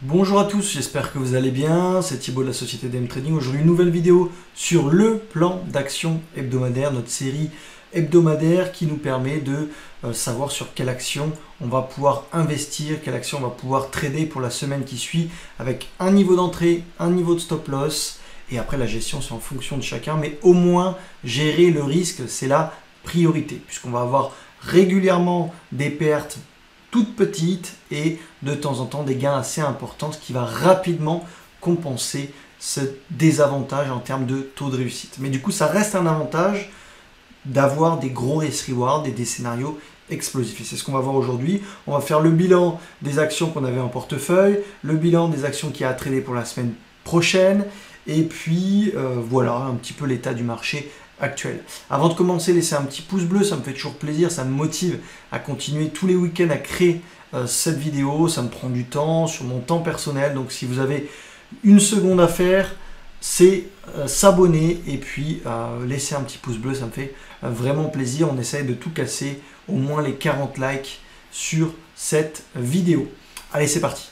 Bonjour à tous, j'espère que vous allez bien, c'est Thibaut de la société DM Trading. Aujourd'hui une nouvelle vidéo sur le plan d'action hebdomadaire, notre série hebdomadaire qui nous permet de savoir sur quelle action on va pouvoir investir, quelle action on va pouvoir trader pour la semaine qui suit avec un niveau d'entrée, un niveau de stop loss et après la gestion c'est en fonction de chacun, mais au moins gérer le risque c'est la priorité puisqu'on va avoir régulièrement des pertes toutes petites et de temps en temps des gains assez importants, ce qui va rapidement compenser ce désavantage en termes de taux de réussite. Mais du coup, ça reste un avantage d'avoir des gros risk-reward et des scénarios explosifs. Et c'est ce qu'on va voir aujourd'hui. On va faire le bilan des actions qu'on avait en portefeuille, le bilan des actions qui a tradé pour la semaine prochaine, et puis voilà un petit peu l'état du marché actuel. Avant de commencer, laissez un petit pouce bleu, ça me fait toujours plaisir, ça me motive à continuer tous les week-ends à créer cette vidéo. Ça me prend du temps, sur mon temps personnel, donc si vous avez une seconde à faire, c'est s'abonner et puis laisser un petit pouce bleu, ça me fait vraiment plaisir. On essaye de tout casser, au moins les 40 likes sur cette vidéo. Allez, c'est parti.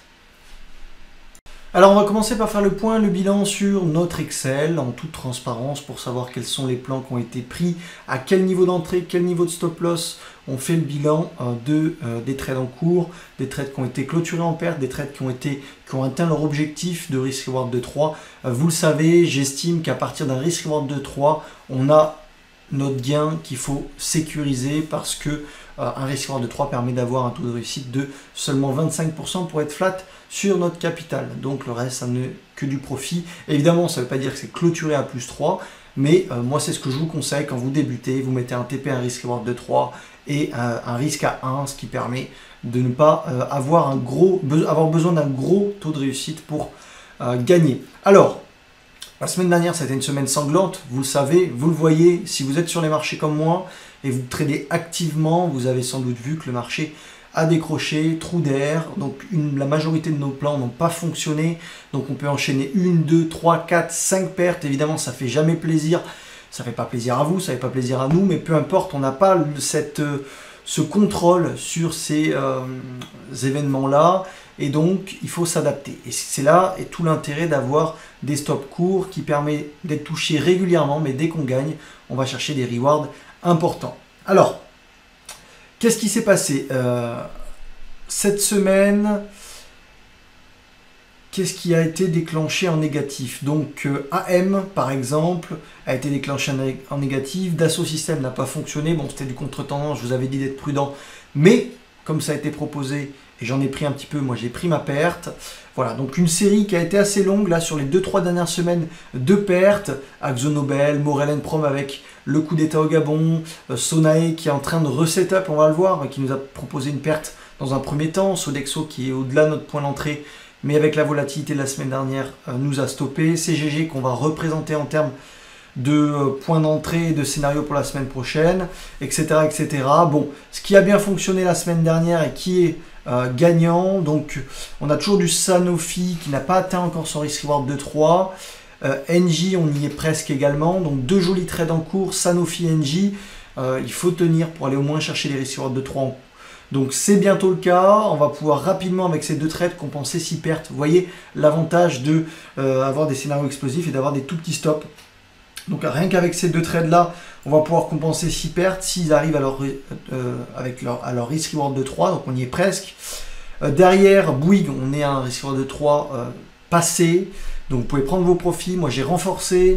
Alors on va commencer par faire le point, le bilan sur notre Excel en toute transparence pour savoir quels sont les plans qui ont été pris, à quel niveau d'entrée, quel niveau de stop loss. On fait le bilan des trades en cours, des trades qui ont été clôturés en perte, des trades qui ont atteint leur objectif de risk reward de 3. Vous le savez, j'estime qu'à partir d'un risk reward de 3, on a notre gain qu'il faut sécuriser parce que un risk reward de 3 permet d'avoir un taux de réussite de seulement 25% pour être flat sur notre capital. Donc le reste, ça n'est que du profit. Évidemment, ça ne veut pas dire que c'est clôturé à plus 3, mais moi, c'est ce que je vous conseille quand vous débutez. Vous mettez un TP, un risk reward de 3 et un risque à 1, ce qui permet de ne pas avoir besoin d'un gros taux de réussite pour gagner. Alors, la semaine dernière, c'était une semaine sanglante, vous le savez, vous le voyez, si vous êtes sur les marchés comme moi et vous tradez activement, vous avez sans doute vu que le marché a décroché, trou d'air, donc la majorité de nos plans n'ont pas fonctionné, donc on peut enchaîner 1, 2, 3, 4, 5 pertes, évidemment ça fait jamais plaisir, ça fait pas plaisir à vous, ça fait pas plaisir à nous, mais peu importe, on n'a pas ce contrôle sur ces événements-là, et donc il faut s'adapter. Et c'est là et tout l'intérêt d'avoir des stops courts qui permet d'être touché régulièrement, mais dès qu'on gagne, on va chercher des rewards importants. Alors, qu'est-ce qui s'est passé cette semaine? Qu'est-ce qui a été déclenché en négatif? Donc AM par exemple a été déclenché en négatif, Dassault Systèmes n'a pas fonctionné, bon c'était du contre-tendance, je vous avais dit d'être prudent, mais comme ça a été proposé et j'en ai pris un petit peu, moi j'ai pris ma perte. Voilà, donc une série qui a été assez longue là sur les 2-3 dernières semaines de pertes. AkzoNobel, Maurel & Prom avec le coup d'état au Gabon, Sonae qui est en train de reset-up, on va le voir, qui nous a proposé une perte dans un premier temps, Sodexo qui est au-delà de notre point d'entrée, mais avec la volatilité de la semaine dernière nous a stoppé, CGG qu'on va représenter en termes de points d'entrée et de scénario pour la semaine prochaine, etc., etc. Bon, ce qui a bien fonctionné la semaine dernière et qui est gagnant, donc on a toujours du Sanofi qui n'a pas atteint encore son risk reward de 3, NJ on y est presque également, donc deux jolis trades en cours, Sanofi, NJ, il faut tenir pour aller au moins chercher les risk reward de 3. Donc c'est bientôt le cas, on va pouvoir rapidement avec ces deux trades compenser 6 pertes. Vous voyez l'avantage de avoir des scénarios explosifs et d'avoir des tout petits stops. Donc rien qu'avec ces deux trades là, on va pouvoir compenser 6 pertes s'ils arrivent à leur risk reward de 3, donc on y est presque. Derrière Bouygues, on est à un risk reward de 3 passé, donc vous pouvez prendre vos profits, moi j'ai renforcé.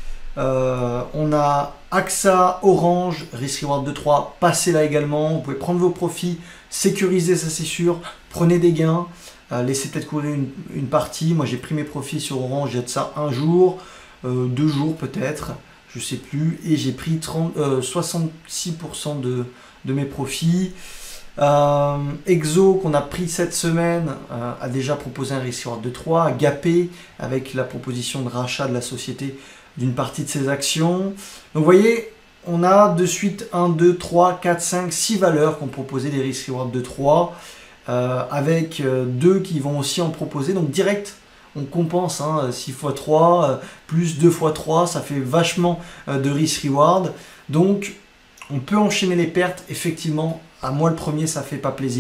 On a AXA, Orange, risk reward de 3, passé là également, vous pouvez prendre vos profits, sécuriser ça c'est sûr, prenez des gains, laissez peut-être courir une partie, moi j'ai pris mes profits sur Orange, j'ai de ça un jour, 2 jours peut-être, je sais plus, et j'ai pris 66% de mes profits. Exo qu'on a pris cette semaine a déjà proposé un risk reward de 3, Gapé avec la proposition de rachat de la société d'une partie de ses actions. Donc vous voyez, on a de suite 1, 2, 3, 4, 5, 6 valeurs qui ont proposé des risk reward de 3, avec 2 qui vont aussi en proposer, donc direct on compense 6 x 3 plus 2 x 3, ça fait vachement de risk reward. Donc on peut enchaîner les pertes, effectivement, à moi le premier ça fait pas plaisir,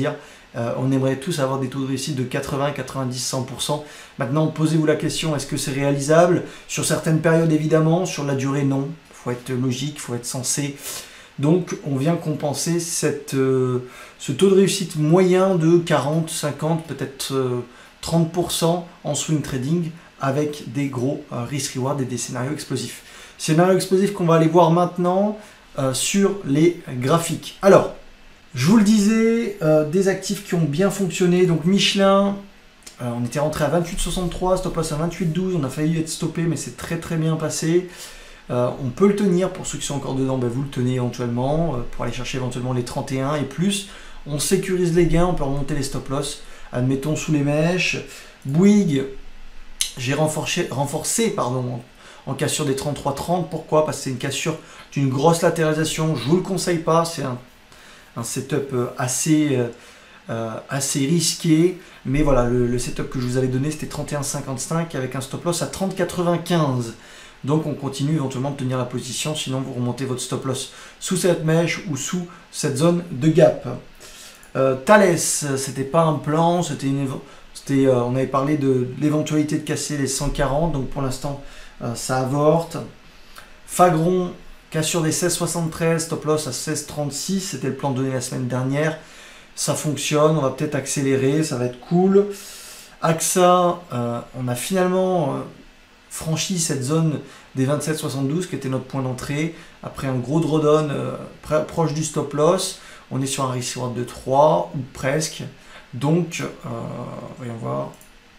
On aimerait tous avoir des taux de réussite de 80, 90, 100%. Maintenant, posez-vous la question, est-ce que c'est réalisable? Sur certaines périodes, évidemment. Sur la durée, non. Il faut être logique, il faut être sensé. Donc, on vient compenser ce taux de réussite moyen de 40, 50, peut-être 30% en swing trading avec des gros risk-reward et des scénarios explosifs. Scénarios explosifs qu'on va aller voir maintenant sur les graphiques. Alors, je vous le disais, des actifs qui ont bien fonctionné. Donc, Michelin, on était rentré à 28,63, stop loss à 28,12. On a failli être stoppé, mais c'est très très bien passé. On peut le tenir, pour ceux qui sont encore dedans, ben vous le tenez éventuellement, pour aller chercher éventuellement les 31 et plus. On sécurise les gains, on peut remonter les stop loss, admettons sous les mèches. Bouygues, j'ai renforcé en cassure des 33,30. Pourquoi? Parce que c'est une cassure d'une grosse latéralisation, je ne vous le conseille pas, c'est un setup assez risqué, mais voilà, le setup que je vous avais donné c'était 31,55 avec un stop loss à 30,95. Donc on continue éventuellement de tenir la position, sinon vous remontez votre stop loss sous cette mèche ou sous cette zone de gap. Thales, c'était pas un plan, on avait parlé de l'éventualité de casser les 140, donc pour l'instant ça avorte. Fagron, cassure des 16,73, stop loss à 16,36, c'était le plan donné la semaine dernière. Ça fonctionne, on va peut-être accélérer, ça va être cool. AXA, on a finalement franchi cette zone des 27,72 qui était notre point d'entrée. Après un gros drawdown proche du stop loss, on est sur un risk reward de 3 ou presque. Donc, voyons voir.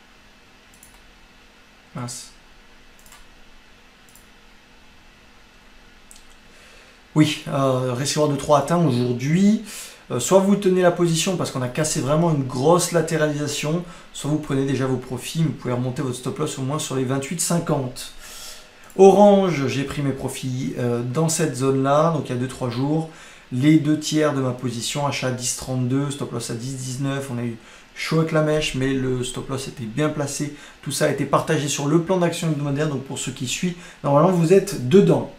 Mince. Oui, risk reward de 3 atteint aujourd'hui. Soit vous tenez la position parce qu'on a cassé vraiment une grosse latéralisation, soit vous prenez déjà vos profits, vous pouvez remonter votre stop loss au moins sur les 28,50. Orange, j'ai pris mes profits dans cette zone-là, donc il y a 2-3 jours. Les 2 tiers de ma position, achat à 10,32, stop loss à 10,19, on a eu chaud avec la mèche, mais le stop loss était bien placé. Tout ça a été partagé sur le plan d'action hebdomadaire, donc pour ceux qui suivent, normalement vous êtes dedans.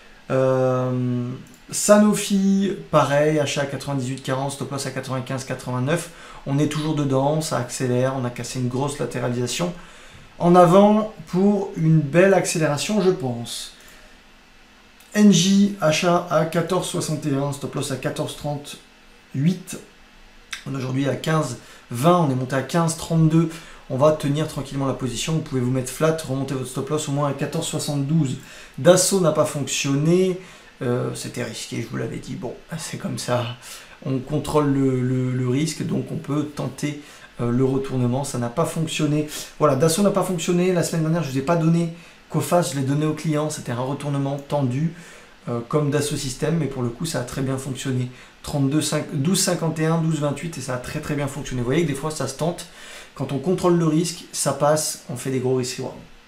Sanofi, pareil, achat à 98,40, stop loss à 95,89. On est toujours dedans, ça accélère, on a cassé une grosse latéralisation. En avant pour une belle accélération, je pense. NJ, achat à 14,61, stop loss à 14,38. On est aujourd'hui à 15,20, on est monté à 15,32. On va tenir tranquillement la position. Vous pouvez vous mettre flat, remonter votre stop loss au moins à 14,72. Dassault n'a pas fonctionné. C'était risqué, je vous l'avais dit. Bon, c'est comme ça. On contrôle le risque, donc on peut tenter le retournement. Ça n'a pas fonctionné. Voilà, Dassault n'a pas fonctionné. La semaine dernière, je ne vous ai pas donné Coface, je l'ai donné au client. C'était un retournement tendu, comme Dassault Systèmes, mais pour le coup, ça a très bien fonctionné. 12,51, 12,28, et ça a très très bien fonctionné. Vous voyez que des fois, ça se tente. Quand on contrôle le risque, ça passe, on fait des gros risques.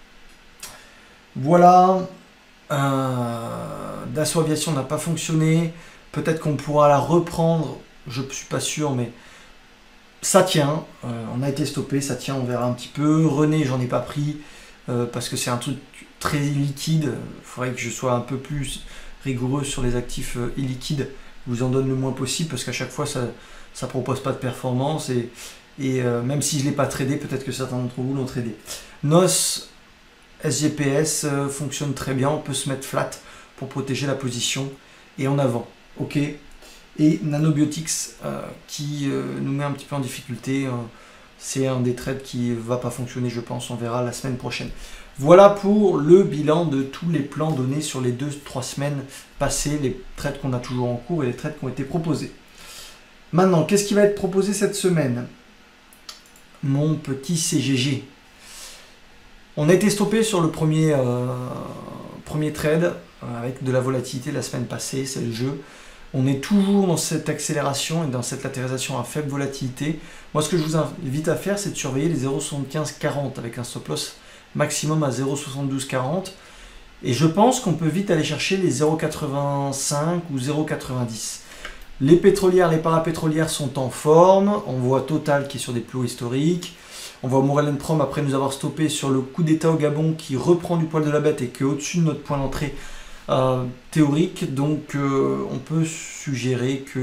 Voilà. Dassault Aviation n'a pas fonctionné. Peut-être qu'on pourra la reprendre. Je ne suis pas sûr, mais ça tient. On a été stoppé, ça tient, on verra un petit peu. René, j'en ai pas pris parce que c'est un truc très illiquide. Il faudrait que je sois un peu plus rigoureux sur les actifs illiquides. Je vous en donne le moins possible parce qu'à chaque fois, ça ne propose pas de performance. Et même si je ne l'ai pas tradé, peut-être que certains d'entre vous l'ont tradé. NOS, SGPS fonctionne très bien, on peut se mettre flat pour protéger la position et en avant. Ok. Et Nanobiotics qui nous met un petit peu en difficulté. C'est un des trades qui ne va pas fonctionner, je pense. On verra la semaine prochaine. Voilà pour le bilan de tous les plans donnés sur les 2-3 semaines passées, les trades qu'on a toujours en cours et les trades qui ont été proposés. Maintenant, qu'est-ce qui va être proposé cette semaine? Mon petit CGG. On a été stoppé sur le premier trade avec de la volatilité la semaine passée, c'est le jeu. On est toujours dans cette accélération et dans cette latéralisation à faible volatilité. Moi, ce que je vous invite à faire, c'est de surveiller les 0,7540 avec un stop loss maximum à 0,7240. Et je pense qu'on peut vite aller chercher les 0,85 ou 0,90. Les pétrolières, les parapétrolières sont en forme. On voit Total qui est sur des plus hauts historiques. On voit Maurel & Prom après nous avoir stoppé sur le coup d'état au Gabon qui reprend du poil de la bête et qui est au-dessus de notre point d'entrée théorique. Donc on peut suggérer que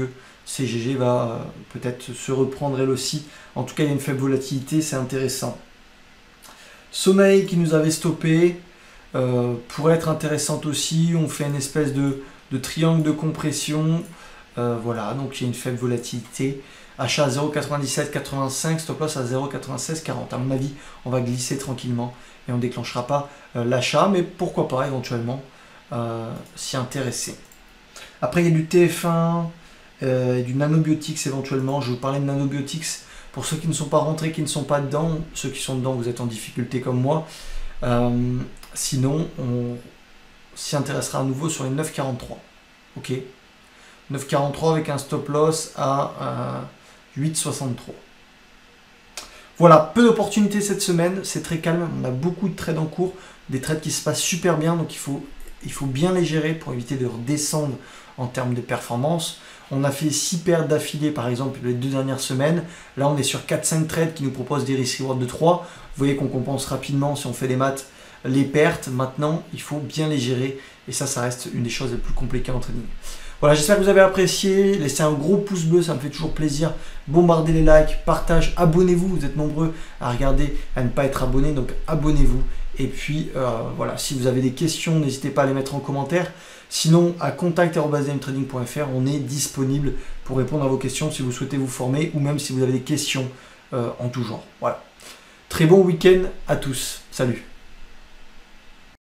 CGG va peut-être se reprendre elle aussi. En tout cas, il y a une faible volatilité, c'est intéressant. Sommeil qui nous avait stoppé pourrait être intéressante aussi. On fait une espèce de triangle de compression. Voilà, donc il y a une faible volatilité. Achat à 0,9785, stop loss à 0,9640. À mon avis, on va glisser tranquillement et on ne déclenchera pas l'achat, mais pourquoi pas éventuellement s'y intéresser. Après, il y a du TF1, du Nanobiotics éventuellement. Je vais vous parler de Nanobiotics. Pour ceux qui ne sont pas rentrés, qui ne sont pas dedans, ceux qui sont dedans, vous êtes en difficulté comme moi. Sinon, on s'y intéressera à nouveau sur les 9,43. Ok, 9,43 avec un stop loss à 8,63. Voilà, peu d'opportunités cette semaine, c'est très calme, on a beaucoup de trades en cours, des trades qui se passent super bien, donc il faut bien les gérer pour éviter de redescendre en termes de performance. On a fait 6 pertes d'affilée par exemple les 2 dernières semaines, là on est sur 4-5 trades qui nous proposent des risk-reward de 3, vous voyez qu'on compense rapidement si on fait des maths les pertes. Maintenant il faut bien les gérer et ça reste une des choses les plus compliquées en trading. Voilà, j'espère que vous avez apprécié. Laissez un gros pouce bleu, ça me fait toujours plaisir. Bombardez les likes, partage, abonnez-vous. Vous êtes nombreux à regarder, à ne pas être abonnés, donc abonnez-vous. Et puis voilà, si vous avez des questions, n'hésitez pas à les mettre en commentaire. Sinon, à contact@dmtrading.fr, on est disponible pour répondre à vos questions si vous souhaitez vous former ou même si vous avez des questions en tout genre. Voilà. Très bon week-end à tous. Salut.